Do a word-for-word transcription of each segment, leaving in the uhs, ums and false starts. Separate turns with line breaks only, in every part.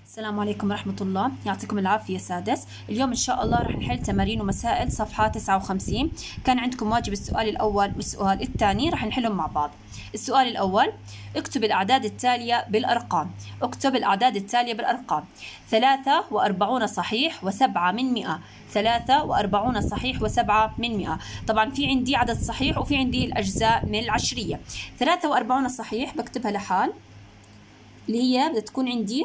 السلام عليكم ورحمة الله، يعطيكم العافية سادس. اليوم إن شاء الله رح نحل تمارين ومسائل صفحة تسعة وخمسين. كان عندكم واجب السؤال الأول والسؤال الثاني رح نحلهم مع بعض. السؤال الأول: اكتب الأعداد التالية بالأرقام. اكتب الأعداد التالية بالأرقام: ثلاثة وأربعون صحيح وسبعة من مئة. ثلاثة وأربعون صحيح وسبعة من مئة. طبعا في عندي عدد صحيح وفي عندي الأجزاء من العشرية. ثلاثة وأربعون صحيح بكتبها لحال اللي هي بدها تكون عندي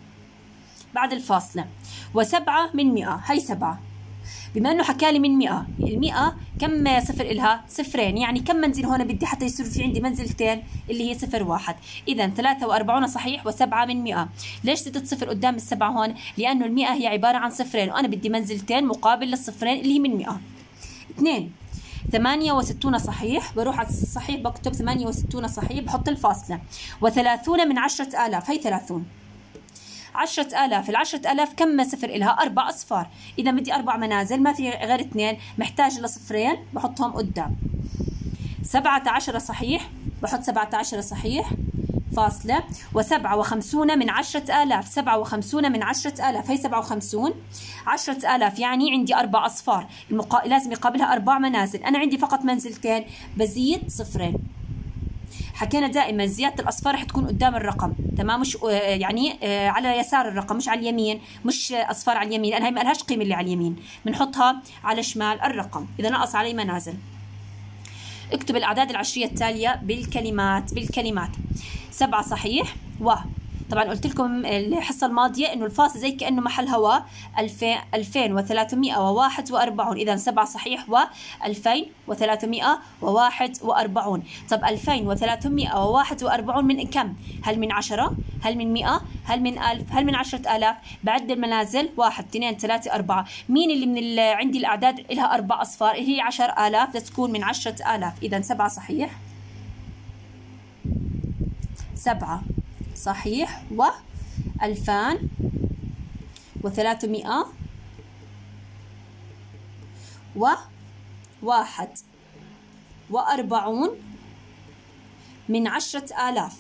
بعد الفاصلة، وسبعة من مئة هي سبعة. بما انه حكالي من مئة، المئة كم صفر إلها؟ صفرين، يعني كم منزل هون بدي حتى يصير في عندي منزلتين اللي هي صفر واحد. إذا ثلاثة وأربعون صحيح وسبعة من مئة. ليش زدت صفر قدام السبعة هون؟ لأنه المئة هي عبارة عن صفرين وأنا بدي منزلتين مقابل للصفرين اللي هي من مئة. اثنين: ثمانية وستون صحيح، بروح على الصحيح بكتب ثمانية وستون صحيح بحط الفاصلة، وثلاثون من عشرة آلاف هي ثلاثون. عشرة آلاف، العشرة آلاف كم صفر إلها؟ أربع أصفار، إذا بدي أربع منازل ما في غير اثنين، محتاج لصفرين بحطهم قدام. سبعة عشر صحيح، بحط سبعة عشر صحيح فاصلة، وسبعة وخمسون من عشرة آلاف. سبعة وخمسون من عشرة آلاف هي سبعة وخمسون. عشرة آلاف يعني عندي أربع أصفار، المقا... لازم يقابلها أربع منازل، أنا عندي فقط منزلتين بزيد صفرين. حكينا دائما زيادة الأصفار رح تكون قدام الرقم، تمام؟ مش يعني على يسار الرقم، مش على اليمين، مش أصفار على اليمين لأنها ما لهاش قيمة اللي على اليمين، بنحطها على شمال الرقم إذا نقص علي منازل. اكتب الأعداد العشرية التالية بالكلمات. بالكلمات: سبعة صحيح، و طبعا قلت لكم الحصة الماضية إنه الفاصل زي كأنه محل هواء. ألفين ألفين وثلاثمئة وواحد وأربعون، إذا سبعة صحيح و ألفين وثلاثمئة وواحد وأربعون. طب ألفين وثلاثمئة وواحد وأربعون من كم؟ هل من عشرة؟ هل من مئة؟ هل من ألف؟ هل من عشرة آلاف؟ بعد المنازل: واحد اثنين ثلاثة أربعة. مين اللي من اللي عندي الأعداد لها أربع أصفار؟ هي عشر آلاف، تكون من عشرة آلاف. إذا سبعة صحيح، سبعة صحيح و ألفان وثلاثمئة وواحد وأربعون من عشرة آلاف.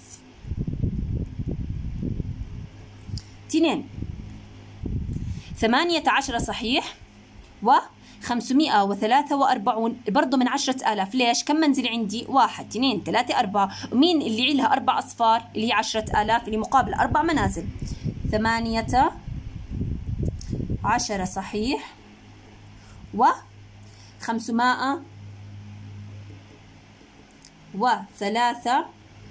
اثنين: ثمانية عشر صحيح و خمسمئة وثلاثة وأربعون برضو من عشرة آلاف. ليش؟ كم منزل عندي؟ واحد اثنين ثلاثة أربعة، ومين اللي لها أربع أصفار؟ اللي هي عشرة آلاف اللي مقابل أربع منازل. ثمانية عشر صحيح و خمسمائة وثلاثة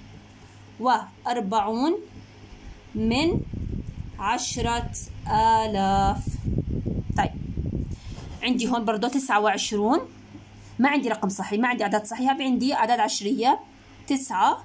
وأربعون من عشرة آلاف. طيب عندي هون برضو تسعة وعشرون، ما عندي رقم صحيح، ما عندي أعداد صحيحة، عندي أعداد عشرية. تسعة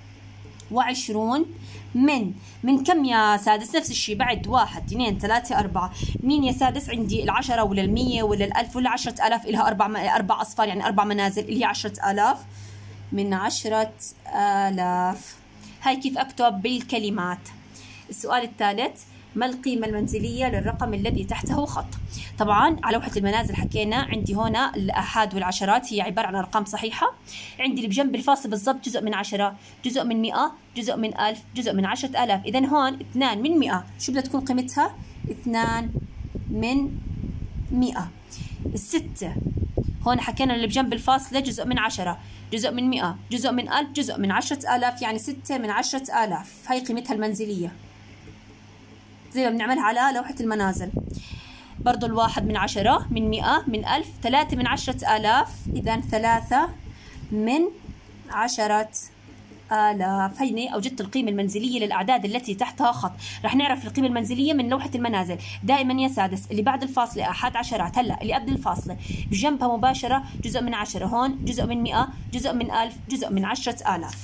وعشرون من من كم يا سادس؟ نفس الشيء، بعد واحد اثنين ثلاثة أربعة. مين يا سادس؟ عندي العشرة ولا المية ولا الألف ولا عشرة آلاف إلها أربع أربع أصفار، يعني أربع منازل اللي هي عشرة آلاف. من عشرة آلاف. هاي كيف أكتب بالكلمات. السؤال الثالث: ما القيمة المنزلية للرقم الذي تحته خط؟ طبعا على لوحة المنازل حكينا عندي هنا الآحاد والعشرات هي عبارة عن أرقام صحيحة. عندي اللي بجنب الفاصل بالضبط جزء من عشرة، جزء من مئة، جزء من ألف، جزء من عشرة آلاف. إذا هون اثنان من مئة، شو بدها تكون قيمتها؟ اثنان من مئة. الستة هون حكينا اللي بجنب الفاصلة جزء من عشرة، جزء من مئة، جزء من ألف، جزء من عشرة آلاف، يعني ستة من عشرة آلاف هي قيمتها المنزلية زي ما بنعملها على لوحة المنازل. برضو الواحد من عشرة، من مئة، من ألف. ثلاثة من عشرة آلاف، إذا ثلاثة من عشرة آلاف. هيني أوجدت القيمة المنزلية للأعداد التي تحتها خط. رح نعرف القيمة المنزلية من لوحة المنازل دائما يا سادس. اللي بعد الفاصلة أحد عشرات، هلا اللي قبل الفاصلة بجنبها مباشرة جزء من عشرة، هون جزء من مئة، جزء من ألف، جزء من عشرة آلاف.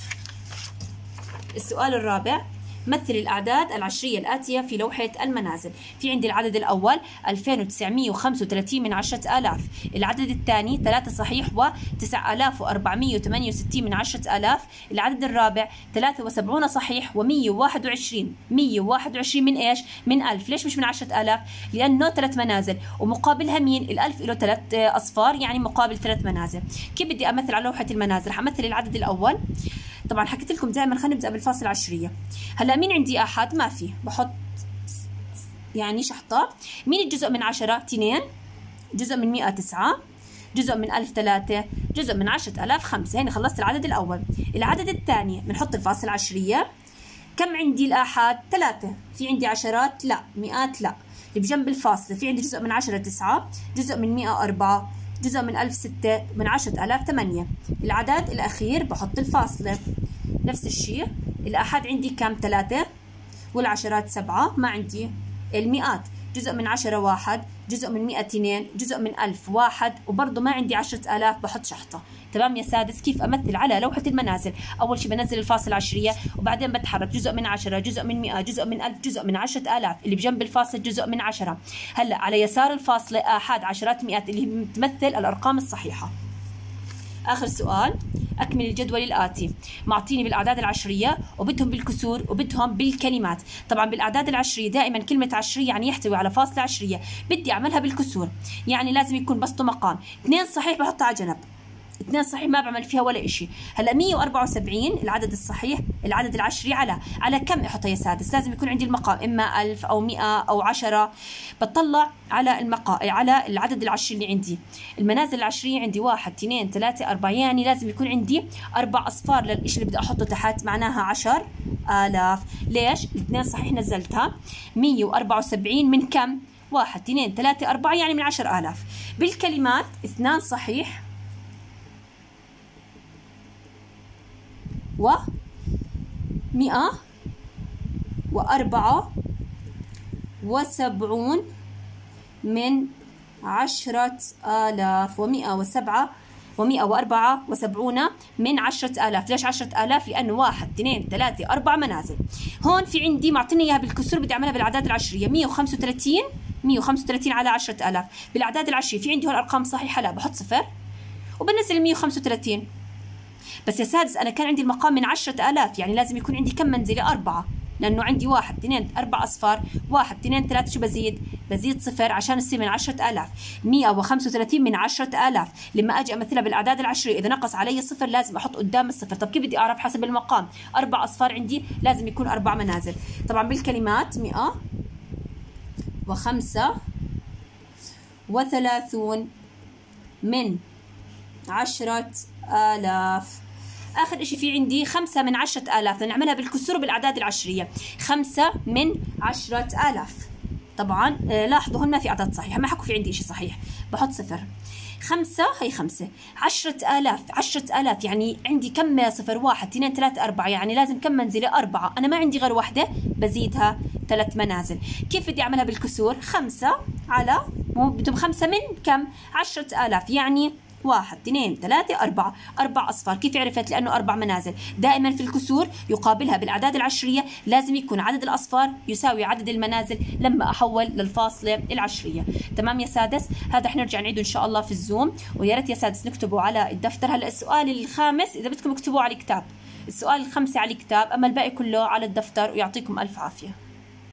السؤال الرابع: مثل الأعداد العشرية الآتية في لوحة المنازل. في عندي العدد الأول ألفين وتسعمئة وخمسة وثلاثين من عشرة آلاف. العدد الثاني ثلاثة صحيح و تسعة آلاف وأربعمئة وثمانية وستين من عشرة آلاف. العدد الرابع ثلاثة وسبعين صحيح ومئة وواحد وعشرين. مئة وواحد وعشرين من إيش؟ من ألف. ليش مش من عشرة آلاف؟ لأنه ثلاث منازل ومقابلها مين؟ الألف له ثلاث أصفار، يعني مقابل ثلاث منازل. كيف بدي أمثل على لوحة المنازل؟ حمثل العدد الأول. طبعا حكيت لكم دائما خلينا نبدأ بالفاصل العشرية. هلا مين عندي أحد؟ ما في، بحط يعني شحطة. مين الجزء من عشرة؟ اثنين. جزء من مئة تسعة. جزء من ألف ثلاثة. جزء من عشرة آلاف خمسة. هنا خلصت العدد الأول. العدد الثاني بنحط الفاصل عشرية. كم عندي الآحاد؟ ثلاثة. في عندي عشرات؟ لا. مئات؟ لا. اللي بجنب الفاصلة في عندي جزء من عشرة تسعة. جزء من مئة أربعة. جزء من ألف ستة. من عشرة آلاف ثمانية. العدد الأخير بحط الفاصلة. نفس الشيء الآحاد عندي كم؟ ثلاثة. والعشرات سبعة. ما عندي المئات. جزء من عشرة واحد. جزء من مئة اثنين. جزء من ألف واحد. وبرضه ما عندي عشرة آلاف بحط شحطة. تمام يا سادس؟ كيف أمثل على لوحة المنازل؟ أول شيء بنزل الفاصل عشرية وبعدين بتحرك جزء من عشرة، جزء من مئة، جزء من ألف، جزء من عشرة آلاف. اللي بجنب الفاصل جزء من عشرة. هلا على يسار الفاصلة آحاد عشرات مئات اللي بتمثل الأرقام الصحيحة. آخر سؤال، أكمل الجدول الآتي. معطيني بالأعداد العشرية وبدهم بالكسور وبدهم بالكلمات. طبعا بالأعداد العشرية دائما كلمة عشرية يعني يحتوي على فاصلة عشرية، بدي أعملها بالكسور يعني لازم يكون بسطه مقام. اثنين صحيح بحطها على جنب، اثنين صحيح ما بعمل فيها ولا إشي. هلا مئة وأربعة وسبعين العدد الصحيح، العدد العشري على على كم احطها يا سادس؟ لازم يكون عندي المقام اما ألف او مئة او عشرة. بطلع على المقام على العدد العشري اللي عندي. المنازل العشريه عندي واحد اثنين ثلاثة أربعة، يعني لازم يكون عندي أربع أصفار للإشي اللي بدي أحطه تحت، معناها عشر آلاف. ليش؟ الاثنين صحيح نزلتها. مئة وأربعة وسبعين من كم؟ واحد اثنين ثلاثة أربعة، يعني من عشر آلاف. بالكلمات اثنان صحيح و مئة وأربعة وسبعون من عشرة آلاف، ومئة وسبعة ومئة وأربعة وسبعون من عشرة آلاف. ليش عشرة آلاف؟ لأنه واحد اثنين ثلاثة أربعة منازل. هون في عندي معطيني إياها بالكسور، بدي أعملها بالأعداد العشرية. مئة وخمسة وثلاثين مئة وخمسة وثلاثين على عشرة آلاف. بالأعداد العشرية في عندي هون أرقام صحيحة، لا بحط صفر وبنزل مئة وخمسة وثلاثين. بس يا سادس أنا كان عندي المقام من عشرة آلاف، يعني لازم يكون عندي كم منزلة؟ أربعة، لأنه عندي واحد اثنين أربع أصفار. واحد اثنين ثلاثة شو بزيد؟ بزيد صفر عشان يصير من عشرة آلاف. مئة وخمسة وثلاثين من عشرة آلاف. لما أجي أمثلها بالأعداد العشرية إذا نقص علي صفر لازم أحط قدام الصفر. طب كيف بدي أعرف؟ حسب المقام. أربع أصفار عندي لازم يكون أربع منازل. طبعا بالكلمات مئة وخمسة وثلاثون من عشرة آلاف. آخر إشي في عندي خمسة من عشرة آلاف، نعملها بالكسور بالأعداد العشرية. خمسة من عشرة آلاف. طبعا لاحظوا هون ما في أعداد صحيحة، ما حكوا في عندي إشي صحيح، بحط صفر. خمسة هي خمسة. عشرة آلاف، عشرة آلاف يعني عندي كم صفر؟ واحد اثنين ثلاثة أربعة، يعني لازم كم منزلة؟ أربعة. أنا ما عندي غير واحدة بزيدها ثلاث منازل. كيف بدي أعملها بالكسور؟ خمسة على مو بدهم خمسة من كم؟ عشرة آلاف، يعني واحد اثنين ثلاثة أربعة، أربع أصفار. كيف عرفت؟ لأنه أربع منازل. دائما في الكسور يقابلها بالأعداد العشرية لازم يكون عدد الأصفار يساوي عدد المنازل لما أحول للفاصلة العشرية. تمام يا سادس؟ هذا حنرجع نعيده إن شاء الله في الزوم، ويا ريت يا سادس نكتبه على الدفتر. هلا السؤال الخامس إذا بدكم اكتبوه على الكتاب، السؤال الخامس على الكتاب، أما الباقي كله على الدفتر، ويعطيكم ألف عافية.